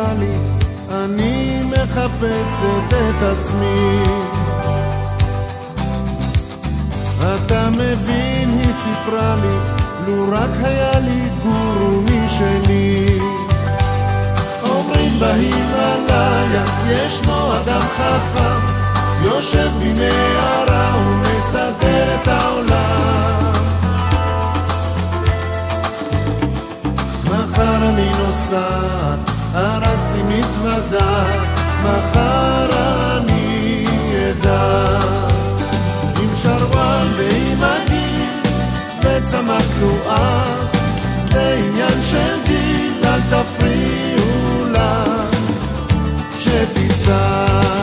סיפרה לי, אני מחפשת את עצמי. אתה מבין, היא סיפרה לי, לו רק היה לי גורו משלי. אומרים בהימאליה ישנו אדם חכם, יושב במערה ומסדר את העולם. מחר אני נוסעת, הרסתי מזוודה, מחר אני אדע. עם שרוואל ועם עגיל וצמא כלואה, זה עניין של גיל, אל תפריעו לה שתיסע.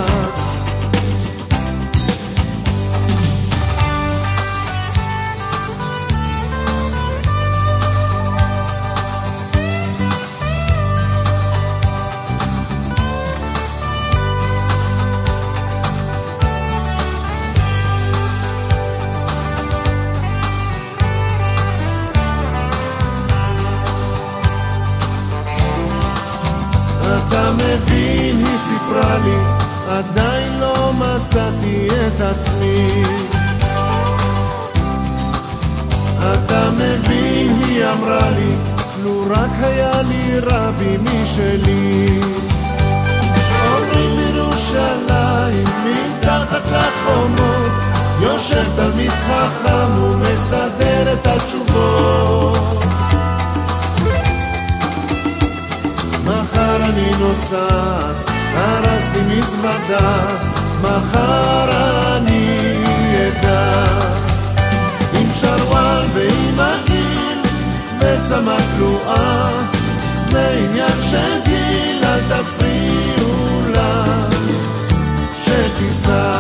אתה מבין, היא סיפרה לי, עדיין לא מצאתי את עצמי. אתה מבין, היא אמרה לי, לו רק היה לי רבי משלי. אומרים בירושלים, מתחת לחומות, יושב תלמיד חכם ומסדר את התשובות. מחר אני נוסעת, הרסתי מזוודה, מחר אני אדע. עם שרוואל ועם עגיל וצמא כלואה, זה עניין של גיל, אל תפריעו לה שתיסע.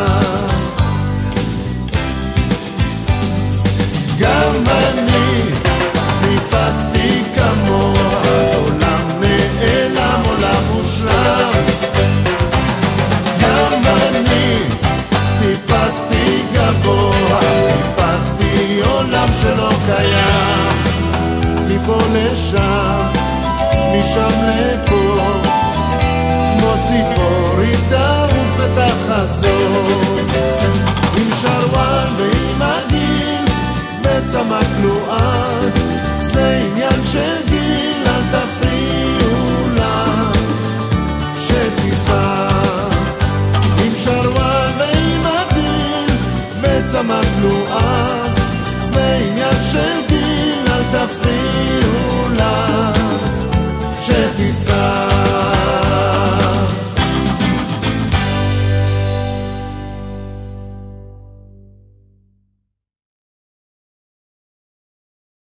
גם אני חיפשתי כמוה, נעלם עולם מושלם. גם אני טיפסתי גבוה, טיפסתי עולם שלא קיים. מפה לשם, משם לפה, כמו ציפורי תעוף ותחזור. עם שרוואל ועם עגיל וצמא כלואה, זה עניין של גיל, אל תפריעו לה שתיסע. עם שרוואל ועם עגיל וצמא כלואה, זה עניין של גיל, אל תפריעו לה שתיסע.